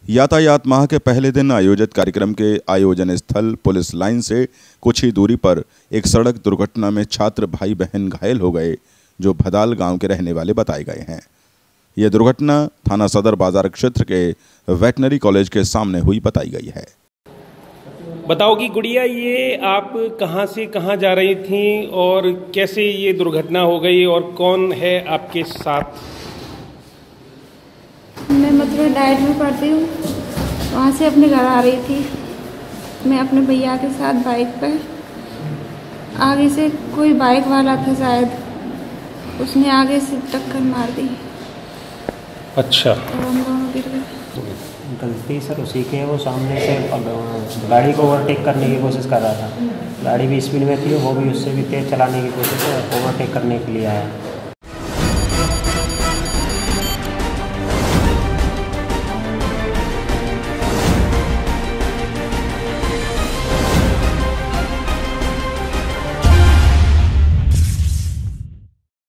यातायात माह के पहले दिन आयोजित कार्यक्रम के आयोजन स्थल पुलिस लाइन से कुछ ही दूरी पर एक सड़क दुर्घटना में छात्र भाई बहन घायल हो गए, जो भदाल गांव के रहने वाले बताए गए हैं। यह दुर्घटना थाना सदर बाजार क्षेत्र के वेटनरी कॉलेज के सामने हुई बताई गई है। बताओ कि गुड़िया, ये आप कहां से कहां जा रही थी और कैसे ये दुर्घटना हो गई और कौन है आपके साथ? मैं मतलब डाइट में पढ़ती हूँ, वहाँ से अपने घर आ रही थी। मैं अपने भैया के साथ बाइक पर, आगे से कोई बाइक वाला था शायद, उसने आगे से टक्कर मार दी। अच्छा। और हम दोनों गिर गए। गलती सर उसी के, वो सामने से गाड़ी को ओवरटेक करने की कोशिश कर रहा था। गाड़ी भी स्पीड में थी, वो भी उससे भी तेज़ चलाने की कोशिश ओवरटेक करने के लिए आया।